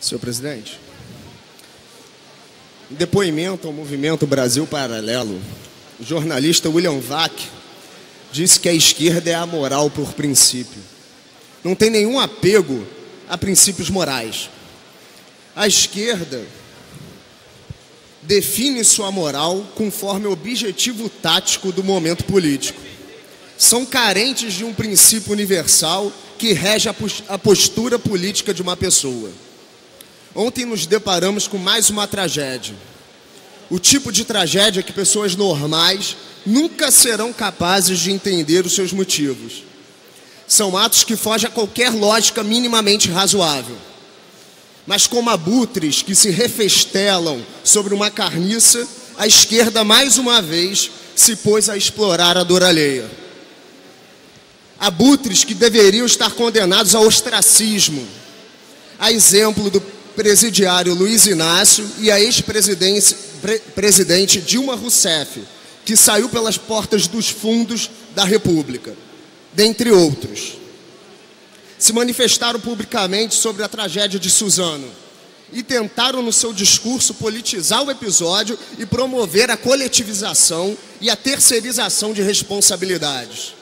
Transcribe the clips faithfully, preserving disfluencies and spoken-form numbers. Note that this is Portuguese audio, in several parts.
Senhor presidente, em depoimento ao movimento Brasil Paralelo, o jornalista William Vac disse que a esquerda é amoral por princípio. Não tem nenhum apego a princípios morais. A esquerda define sua moral conforme o objetivo tático do momento político. São carentes de um princípio universal que rege a postura política de uma pessoa. Ontem nos deparamos com mais uma tragédia. O tipo de tragédia que pessoas normais nunca serão capazes de entender os seus motivos. São atos que fogem a qualquer lógica minimamente razoável. Mas como abutres que se refestelam sobre uma carniça, a esquerda mais uma vez se pôs a explorar a dor alheia. Abutres que deveriam estar condenados ao ostracismo, a exemplo do presidiário Luiz Inácio e a ex-presidente Dilma Rousseff, que saiu pelas portas dos fundos da República, dentre outros. Se manifestaram publicamente sobre a tragédia de Suzano e tentaram no seu discurso politizar o episódio e promover a coletivização e a terceirização de responsabilidades.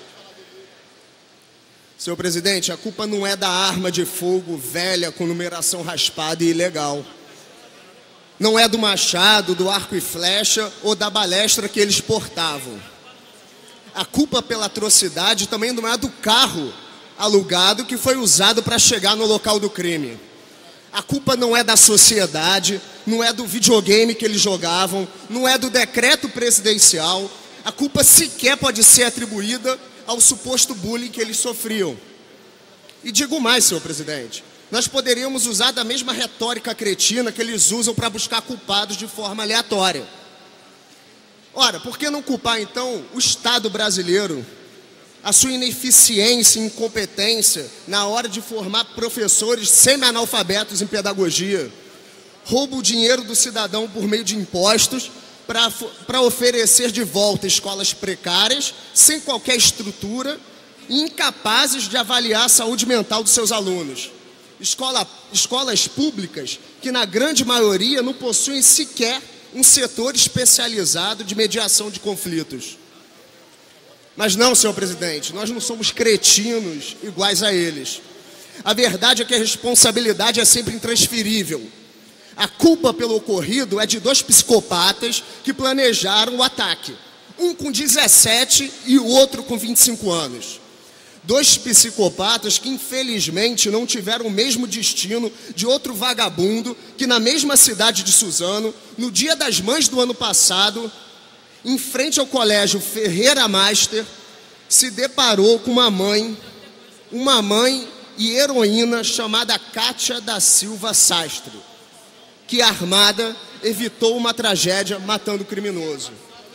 Senhor presidente, a culpa não é da arma de fogo velha com numeração raspada e ilegal. Não é do machado, do arco e flecha ou da balestra que eles portavam. A culpa pela atrocidade também não é do carro alugado que foi usado para chegar no local do crime. A culpa não é da sociedade, não é do videogame que eles jogavam, não é do decreto presidencial. A culpa sequer pode ser atribuída ao suposto bullying que eles sofriam. E digo mais, senhor presidente, nós poderíamos usar da mesma retórica cretina que eles usam para buscar culpados de forma aleatória. Ora, por que não culpar então o Estado brasileiro, a sua ineficiência e incompetência na hora de formar professores semi-analfabetos em pedagogia, rouba o dinheiro do cidadão por meio de impostos para oferecer de volta escolas precárias, sem qualquer estrutura e incapazes de avaliar a saúde mental dos seus alunos. Escola, escolas públicas que, na grande maioria, não possuem sequer um setor especializado de mediação de conflitos. Mas não, senhor presidente, nós não somos cretinos iguais a eles. A verdade é que a responsabilidade é sempre intransferível. A culpa pelo ocorrido é de dois psicopatas que planejaram o ataque. Um com dezessete e o outro com vinte e cinco anos. Dois psicopatas que, infelizmente, não tiveram o mesmo destino de outro vagabundo que, na mesma cidade de Suzano, no Dia das Mães do ano passado, em frente ao colégio Ferreira Master, se deparou com uma mãe, uma mãe e heroína chamada Cátia da Silva Sastre, que, armada, evitou uma tragédia matando o criminoso.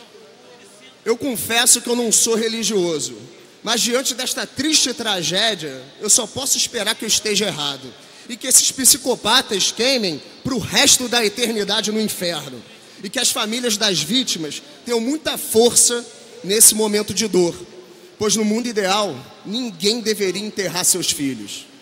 Eu confesso que eu não sou religioso, mas diante desta triste tragédia, eu só posso esperar que eu esteja errado e que esses psicopatas queimem para o resto da eternidade no inferno e que as famílias das vítimas tenham muita força nesse momento de dor, pois no mundo ideal, ninguém deveria enterrar seus filhos.